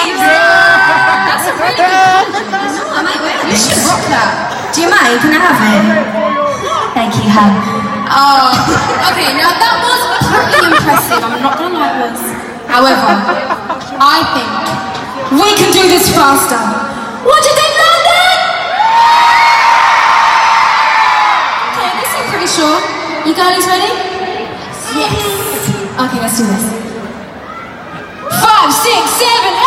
sleeves. That's a really good compliment. I might wear it. You should rock that. Do you mind? Can I have it? Thank you, hun. Oh, okay, now that was pretty impressive. I'm not gonna lie, it was. However, I think we can do this faster. What do you think, London? Okay, this is pretty sure. You girlies ready? Yes. Okay, let's do this. 5, 6, 7, 8.